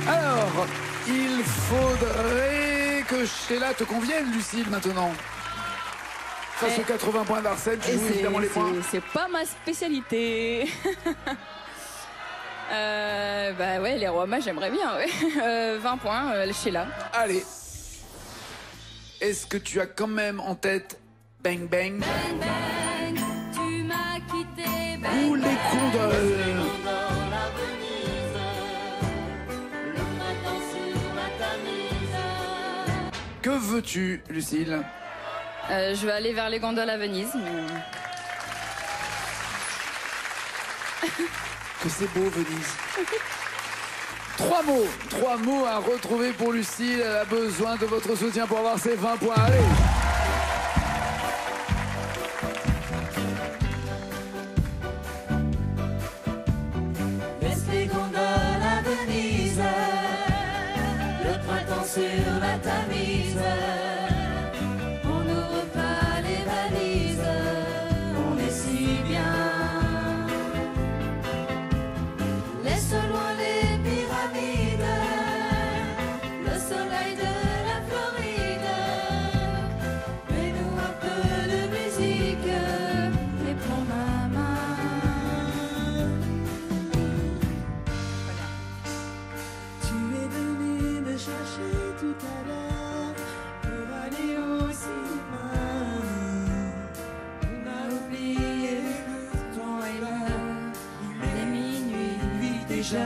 Alors, il faudrait que Sheila te convienne, Lucille, maintenant. Face aux 80 points d'Arsène, tu joues évidemment les points. C'est pas ma spécialité. Bah ouais, les rois mages, j'aimerais bien, ouais. 20 points, Sheila. Allez. Est-ce que tu as quand même en tête Bang Bang, Bang, bang, tu m'as quitté, bang, ou Les Condoles? Que veux-tu, Lucille? Je vais aller vers les gondoles à Venise. Mais... Que c'est beau, Venise. Trois mots à retrouver pour Lucille. Elle a besoin de votre soutien pour avoir ses 20 points. Allez. Laisse les gondoles à Venise, le printemps sur la Tamise. On n'ouvre pas les valises, on est si bien. Laisse loin les pyramides, le soleil de la Floride. Mets-nous un peu de musique et prends ma main. Tu es venu me chercher tout à l'heure pour aller au cinéma. On a oublié le temps et l'heure, il est minuit déjà.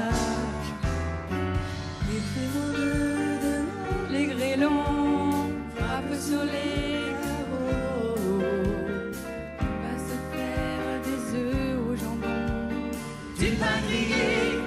Il fait moins de les grêlons frappent sur les carreaux. On va se faire des œufs au jambon, du pain grillé.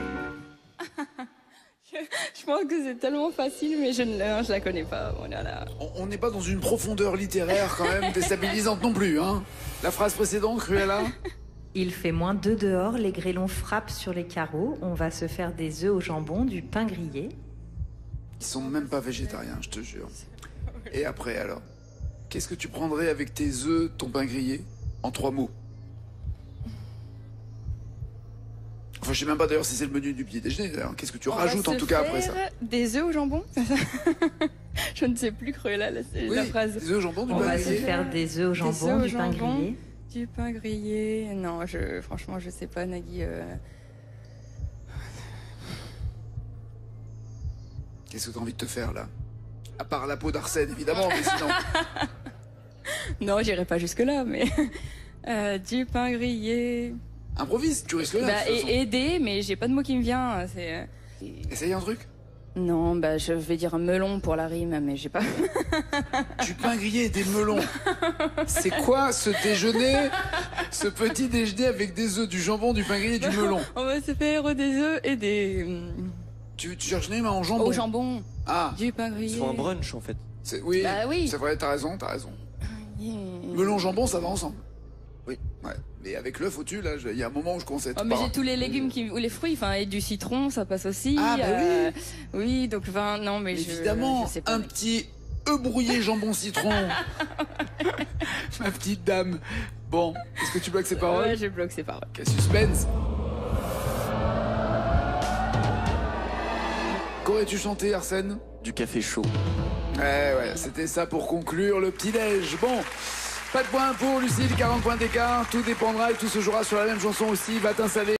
Je pense que c'est tellement facile, mais je la connais pas. Oh là là. On n'est pas dans une profondeur littéraire quand même déstabilisante non plus, hein. La phrase précédente, Cruella. Il fait -2 dehors, les grêlons frappent sur les carreaux, on va se faire des œufs au jambon, du pain grillé. Ils sont même pas végétariens, je te jure. Et après alors, qu'est-ce que tu prendrais avec tes œufs, ton pain grillé, en 3 mots? Enfin, je sais même pas d'ailleurs si c'est le menu du petit déjeuner. D'ailleurs, qu'est-ce que tu rajoutes en tout cas après ça? Des œufs au jambon. Je ne sais plus, Cruella, la phrase. Des œufs au jambon, du On pain va se grillé. faire des œufs au jambon, du pain grillé. Du pain grillé. Non, franchement, je sais pas, Nagui. Qu'est-ce que tu as envie de te faire là? À part la peau d'Arsène, évidemment, mais sinon. Non, j'irai pas jusque-là, mais. Du pain grillé. Improvise, tu risques rien. Bah, de toute façon. et aider, mais j'ai pas de mot qui me vient. Essaye un truc. Non, bah, je vais dire un melon pour la rime, mais j'ai pas. Du pain grillé et des melons. C'est quoi ce déjeuner? Ce petit déjeuner avec des œufs, du jambon, du pain grillé et du melon. On va se faire des œufs et des. Tu cherches une en jambon? Au jambon. Ah, Du pain grillé. C'est un brunch en fait. oui, Bah oui. c'est vrai, t'as raison. Yeah. Melon, jambon, ça va ensemble. Oui. Ouais. Mais avec l'œuf au-dessus, là, il y a un moment où je commence à être Oh, mais pas- j'ai tous les légumes ou les fruits, enfin, et du citron, ça passe aussi. Ah, bah oui. Oui, donc, enfin, non, mais Évidemment, je sais pas. un petit œuf brouillé jambon citron. Ma petite dame. Bon, est-ce que tu bloques ces paroles? Ouais, je bloque ces paroles. Quel suspense. Qu'aurais-tu chanté, Arsène? Du café chaud. Ouais, c'était ça pour conclure le petit-déj. Bon, pas de points pour Lucille, 40 points d'écart. Tout dépendra et tout se jouera sur la même chanson aussi. Va t'installer.